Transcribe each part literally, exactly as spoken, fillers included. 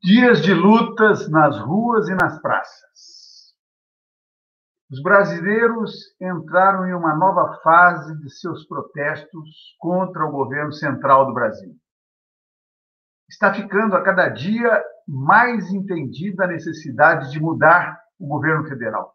Dias de lutas nas ruas e nas praças. Os brasileiros entraram em uma nova fase de seus protestos contra o governo central do Brasil. Está ficando a cada dia mais entendida a necessidade de mudar o governo federal.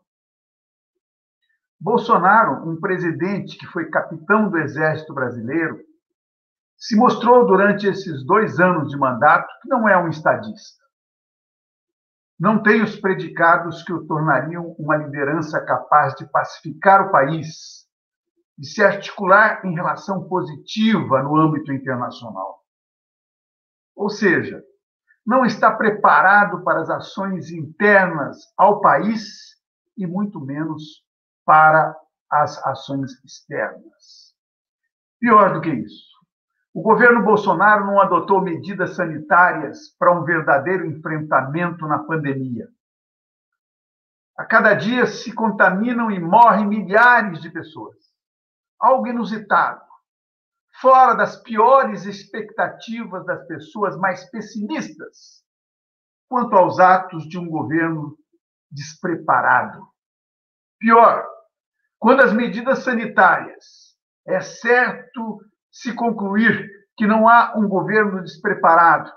Bolsonaro, um presidente que foi capitão do Exército Brasileiro, se mostrou durante esses dois anos de mandato que não é um estadista. Não tem os predicados que o tornariam uma liderança capaz de pacificar o país, de se articular em relação positiva no âmbito internacional. Ou seja, não está preparado para as ações internas ao país e muito menos para as ações externas. Pior do que isso, o governo Bolsonaro não adotou medidas sanitárias para um verdadeiro enfrentamento na pandemia. A cada dia se contaminam e morrem milhares de pessoas. Algo inusitado, fora das piores expectativas das pessoas mais pessimistas quanto aos atos de um governo despreparado. Pior, quando as medidas sanitárias é certo se concluir que não há um governo despreparado,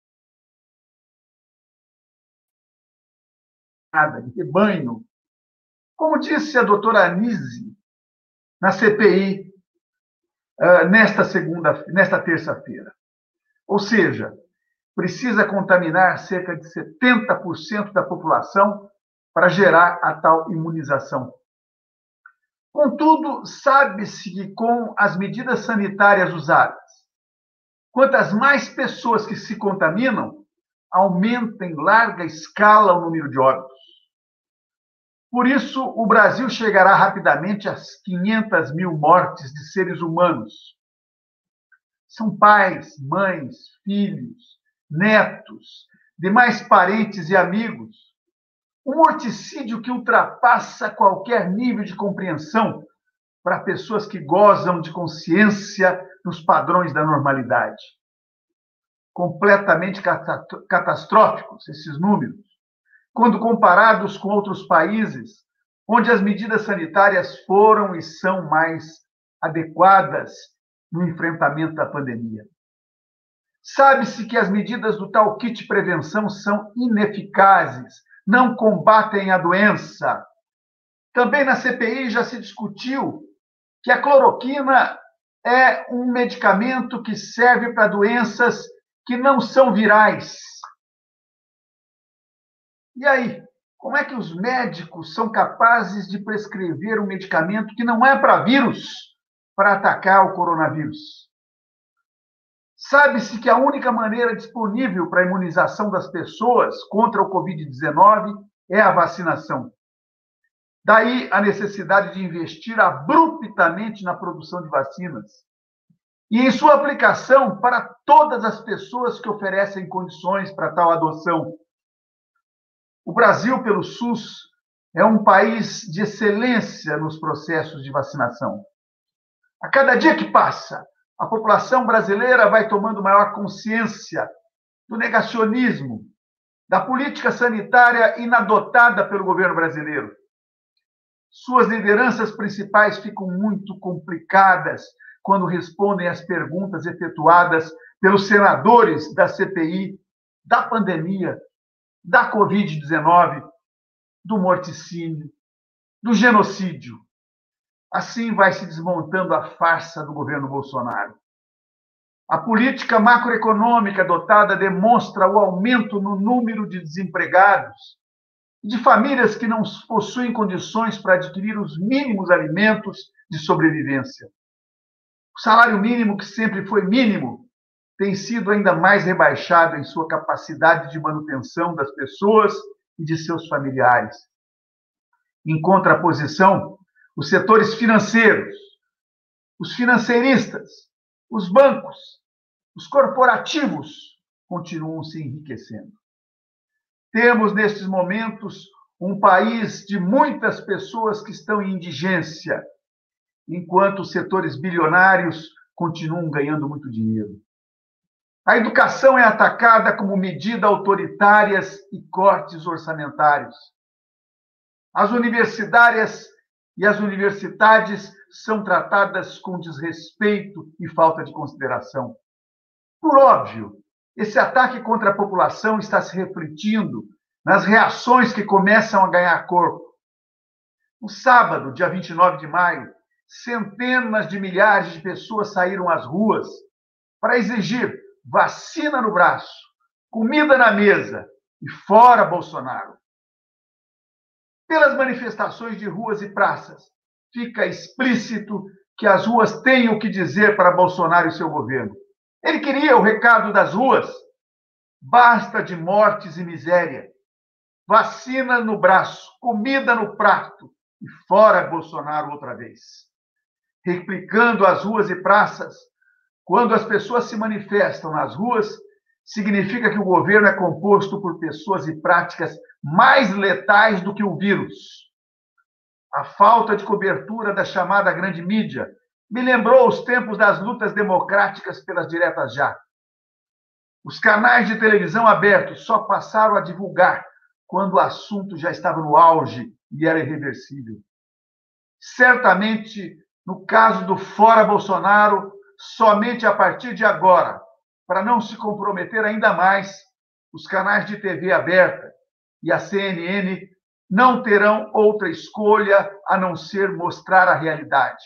nada de rebanho, como disse a doutora Anise na C P I uh, nesta segunda, nesta terça-feira. Ou seja, precisa contaminar cerca de setenta por cento da população para gerar a tal imunização. Contudo, sabe-se que com as medidas sanitárias usadas, quantas mais pessoas que se contaminam, aumenta em larga escala o número de óbitos. Por isso, o Brasil chegará rapidamente às quinhentas mil mortes de seres humanos. São pais, mães, filhos, netos, demais parentes e amigos. Um morticídio que ultrapassa qualquer nível de compreensão para pessoas que gozam de consciência nos padrões da normalidade. Completamente catastróficos esses números, quando comparados com outros países onde as medidas sanitárias foram e são mais adequadas no enfrentamento da pandemia. Sabe-se que as medidas do tal kit prevenção são ineficazes, não combatem a doença. Também na C P I já se discutiu que a cloroquina é um medicamento que serve para doenças que não são virais. E aí, como é que os médicos são capazes de prescrever um medicamento que não é para vírus, para atacar o coronavírus? Sabe-se que a única maneira disponível para a imunização das pessoas contra o covid dezenove é a vacinação. Daí a necessidade de investir abruptamente na produção de vacinas e em sua aplicação para todas as pessoas que oferecem condições para tal adoção. O Brasil, pelo SUS, é um país de excelência nos processos de vacinação. A cada dia que passa, a população brasileira vai tomando maior consciência do negacionismo, da política sanitária inadotada pelo governo brasileiro. Suas lideranças principais ficam muito complicadas quando respondem às perguntas efetuadas pelos senadores da C P I, da pandemia, da covid dezenove, do morticínio, do genocídio. Assim vai se desmontando a farsa do governo Bolsonaro. A política macroeconômica adotada demonstra o aumento no número de desempregados e de famílias que não possuem condições para adquirir os mínimos alimentos de sobrevivência. O salário mínimo, que sempre foi mínimo, tem sido ainda mais rebaixado em sua capacidade de manutenção das pessoas e de seus familiares. Em contraposição, os setores financeiros, os financeiristas, os bancos, os corporativos continuam se enriquecendo. Temos, nestes momentos, um país de muitas pessoas que estão em indigência, enquanto os setores bilionários continuam ganhando muito dinheiro. A educação é atacada como medida autoritárias e cortes orçamentários. As universitárias e as universidades são tratadas com desrespeito e falta de consideração. Por óbvio, esse ataque contra a população está se refletindo nas reações que começam a ganhar corpo. No sábado, dia vinte e nove de maio, centenas de milhares de pessoas saíram às ruas para exigir vacina no braço, comida na mesa e fora Bolsonaro. Pelas manifestações de ruas e praças, fica explícito que as ruas têm o que dizer para Bolsonaro e seu governo. Ele queria o recado das ruas. Basta de mortes e miséria. Vacina no braço, comida no prato e fora Bolsonaro outra vez. Replicando as ruas e praças, quando as pessoas se manifestam nas ruas, significa que o governo é composto por pessoas e práticas mais letais do que o vírus. A falta de cobertura da chamada grande mídia me lembrou os tempos das lutas democráticas pelas diretas já. Os canais de televisão abertos só passaram a divulgar quando o assunto já estava no auge e era irreversível. Certamente, no caso do fora Bolsonaro, somente a partir de agora, para não se comprometer ainda mais, os canais de T V aberta e a C N N não terão outra escolha a não ser mostrar a realidade.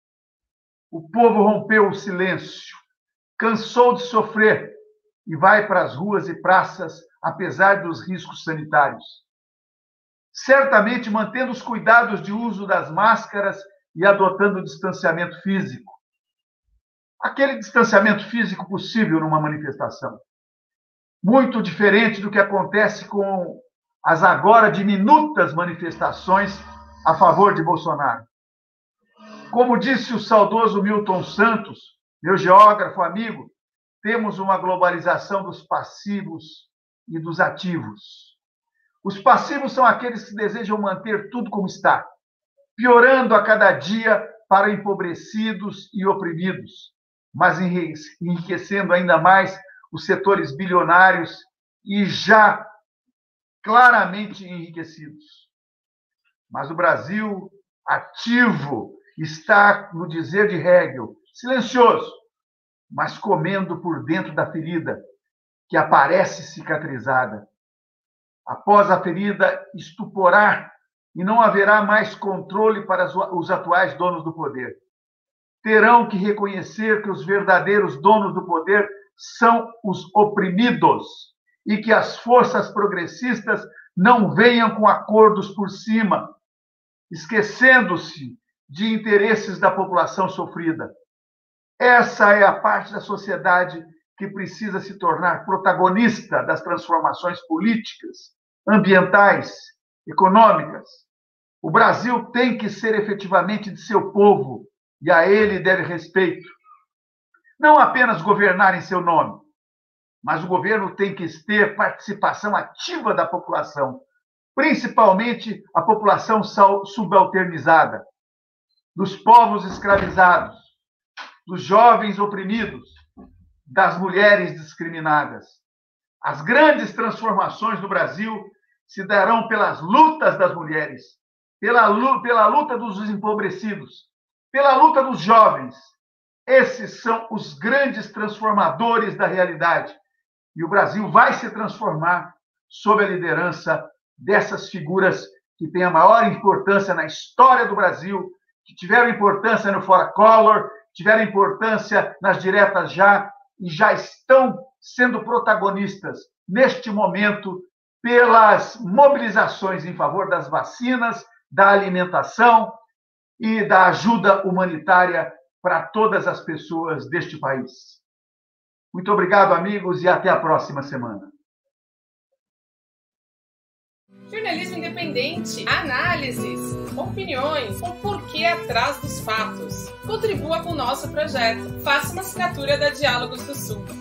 O povo rompeu o silêncio, cansou de sofrer e vai para as ruas e praças, apesar dos riscos sanitários. Certamente mantendo os cuidados de uso das máscaras e adotando o distanciamento físico. Aquele distanciamento físico possível numa manifestação. Muito diferente do que acontece com as agora diminutas manifestações a favor de Bolsonaro. Como disse o saudoso Milton Santos, meu geógrafo amigo, temos uma globalização dos passivos e dos ativos. Os passivos são aqueles que desejam manter tudo como está, piorando a cada dia para empobrecidos e oprimidos, mas enriquecendo ainda mais os setores bilionários e já claramente enriquecidos. Mas o Brasil ativo está, no dizer de Hegel, silencioso, mas comendo por dentro da ferida, que aparece cicatrizada. Após a ferida estuporar, e não haverá mais controle para os atuais donos do poder. Terão que reconhecer que os verdadeiros donos do poder são os oprimidos e que as forças progressistas não venham com acordos por cima, esquecendo-se de interesses da população sofrida. Essa é a parte da sociedade que precisa se tornar protagonista das transformações políticas, ambientais, econômicas. O Brasil tem que ser efetivamente de seu povo e a ele deve respeito. Não apenas governar em seu nome, mas o governo tem que ter participação ativa da população, principalmente a população subalternizada, dos povos escravizados, dos jovens oprimidos, das mulheres discriminadas. As grandes transformações no Brasil se darão pelas lutas das mulheres, pela, pela luta dos empobrecidos, pela luta dos jovens. Esses são os grandes transformadores da realidade. E o Brasil vai se transformar sob a liderança dessas figuras que têm a maior importância na história do Brasil, que tiveram importância no Fora Collor, tiveram importância nas diretas já, e já estão sendo protagonistas, neste momento, pelas mobilizações em favor das vacinas, da alimentação e da ajuda humanitária para todas as pessoas deste país. Muito obrigado, amigos, e até a próxima semana. Jornalismo independente, análises, opiniões, o porquê atrás dos fatos. Contribua com o nosso projeto. Faça uma assinatura da Diálogos do Sul.